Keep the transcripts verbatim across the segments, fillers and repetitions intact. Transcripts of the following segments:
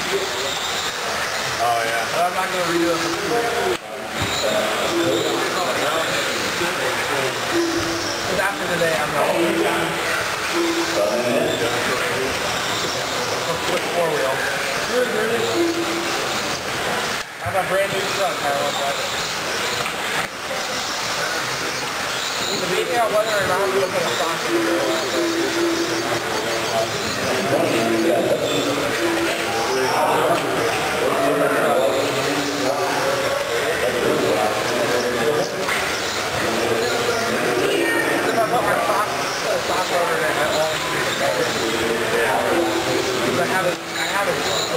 Oh yeah. But I'm not going to redo it. Because after today, I'm not going to flip four wheel. I have a brand new truck. I love driving. Debating out whether or not I'm going to put a stock in it. If I put my stock, put a stock over it, that won't be better. Because I have it, I have it so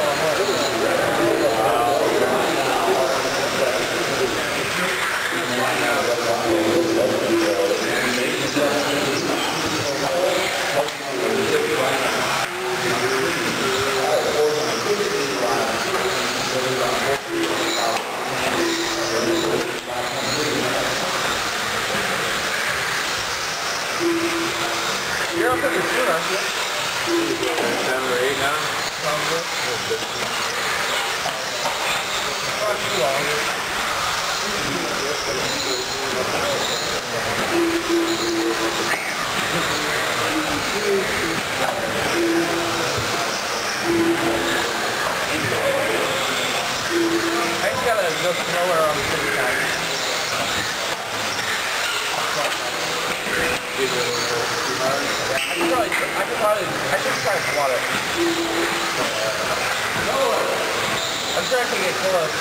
You're up at your foot, aren't you? Seven or eight now? Sounds good. Not too long. I just gotta go slower on the city side. I could probably, I could probably, I should try to swat it. I'm sure I can get close.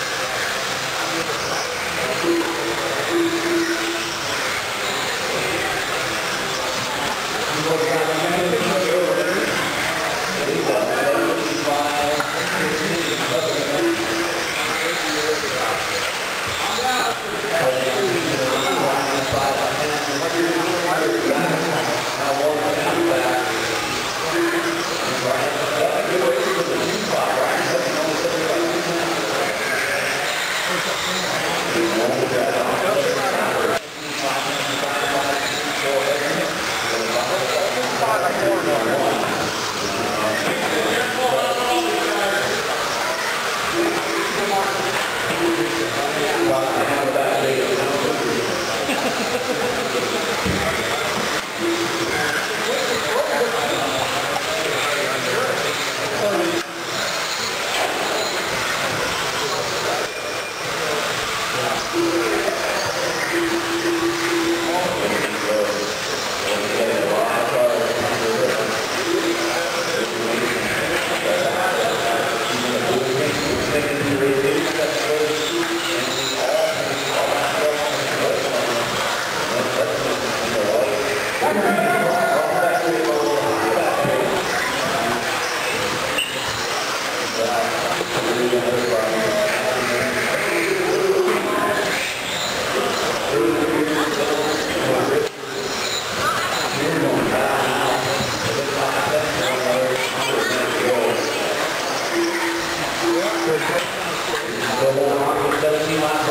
seventeen miles